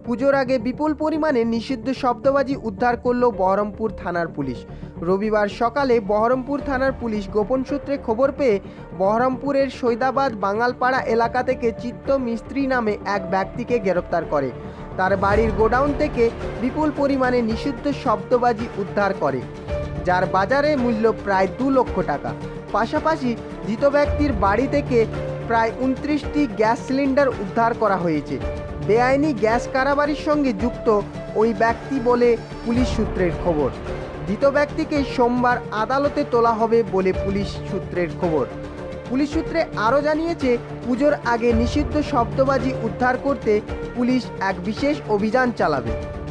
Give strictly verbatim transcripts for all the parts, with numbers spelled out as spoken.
পুজোর আগে বিপুল পরিমাণে নিষিদ্ধ শব্দবাজি উদ্ধার করল বহরমপুর থানার পুলিশ। রবিবার সকালে বহরমপুর থানার পুলিশ গোপন সূত্রে খবর পেয়ে বহরমপুরের সৈদাবাদ বাঙালপাড়া এলাকা থেকে চিত্ত মিস্ত্রি নামে এক ব্যক্তিকে গ্রেপ্তার করে। তার বাড়ির গোডাউন থেকে বিপুল পরিমাণে নিষিদ্ধ শব্দবাজি উদ্ধার করে, যার বাজারে মূল্য প্রায় দু লক্ষ টাকা। পাশাপাশি ধৃত ব্যক্তির বাড়ি থেকে প্রায় উনত্রিশটি গ্যাস সিলিন্ডার উদ্ধার করা হয়েছে। বেআইনি গ্যাস কারবারির সঙ্গে যুক্ত ওই ব্যক্তি বলে পুলিশ সূত্রের খবর। ধৃত ব্যক্তিকে সোমবার আদালতে তোলা হবে বলে পুলিশ সূত্রের খবর। পুলিশ সূত্রে আরও জানিয়েছে, পুজোর আগে নিষিদ্ধ শব্দবাজি উদ্ধার করতে পুলিশ এক বিশেষ অভিযান চালাবে।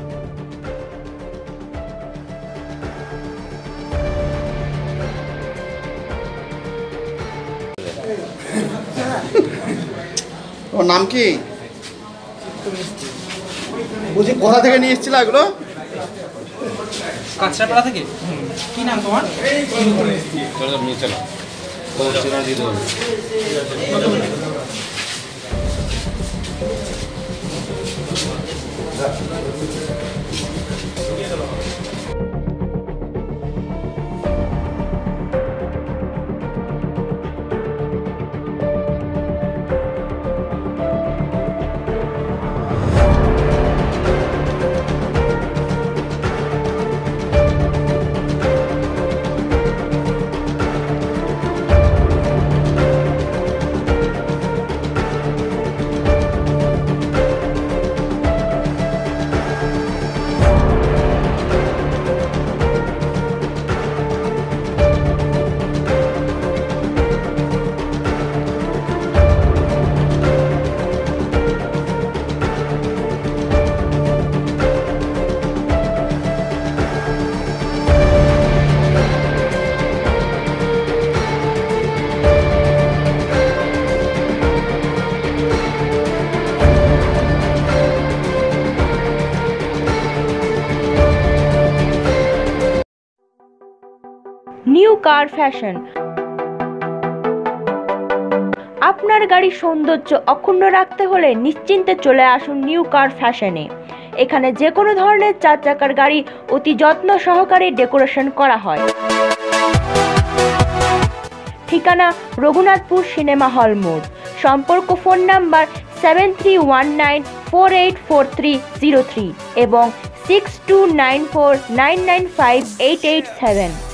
ওর নাম কি? বুঝি কোথা থেকে নিয়ে এসেছিল এগুলো? কাঁচরাপাড়া থেকে। কি নাম তোমার? চলো নিয়ে চলো। ও চেনা দিয়ে দেবো। New car fashion. আপনার গাড়ির সৌন্দর্য অক্ষুণ্ণ রাখতে হলে নিশ্চিন্তে চলে আসুন নিউ কার ফ্যাশনে। এখানে যে কোনো ধরনের চার চাকার গাড়ি অতি যত্ন সহকারে ডেকোরেশন করা হয়। ঠিকানা রঘুনাথপুর সিনেমা হল মোড়। সম্পর্ক phone number seven three one nine four eight four three zero three এবং six two nine four nine nine five eight eight seven.